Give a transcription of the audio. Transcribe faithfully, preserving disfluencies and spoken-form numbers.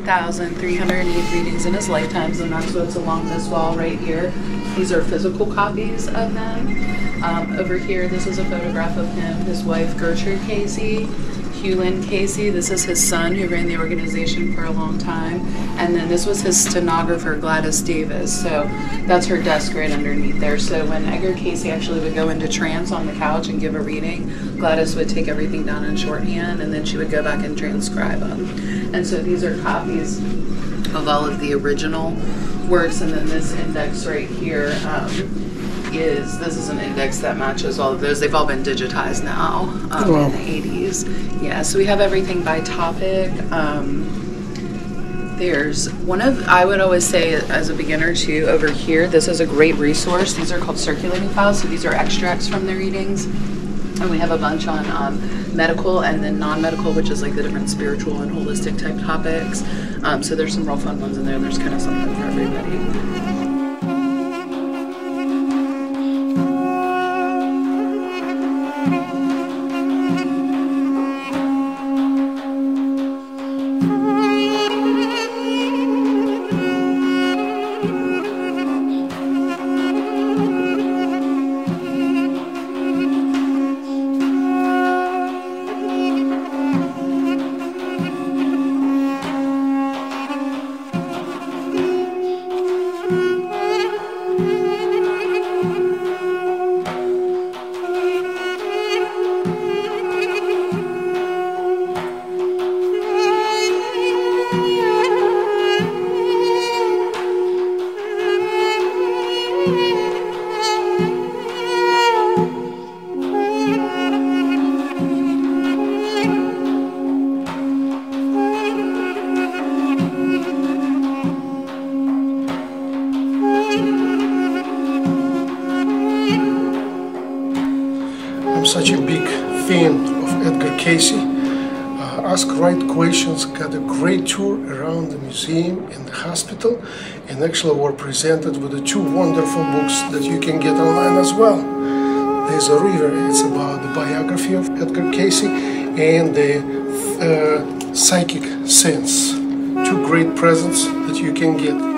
thousand three hundred eight readings in his lifetime, so that's what's along this wall right here. These are physical copies of them. Um, over here, this is a photograph of him, his wife Gertrude Cayce, Hughlin Cayce. This is his son who ran the organization for a long time. And then this was his stenographer, Gladys Davis. So that's her desk right underneath there. So when Edgar Cayce actually would go into trance on the couch and give a reading, Gladys would take everything down in shorthand and then she would go back and transcribe them. And so these are copies of all of the original works. And then this index right here um, is, this is an index that matches all of those. They've all been digitized now um, wow. in the eighties. Yeah, so we have everything by topic. Um, there's one of, I would always say as a beginner too, over here, this is a great resource. These are called circulating files, so these are extracts from their readings. And we have a bunch on um, medical and then non-medical, which is like the different spiritual and holistic type topics. Um, so there's some real fun ones in there. There's kind of something for everybody. Such a big fan of Edgar Cayce. Uh, ask right questions, got a great tour around the museum and the hospital, and actually were presented with the two wonderful books that you can get online as well. There's a River, it's about the biography of Edgar Cayce, and the uh, Psychic Sense. Two great presents that you can get.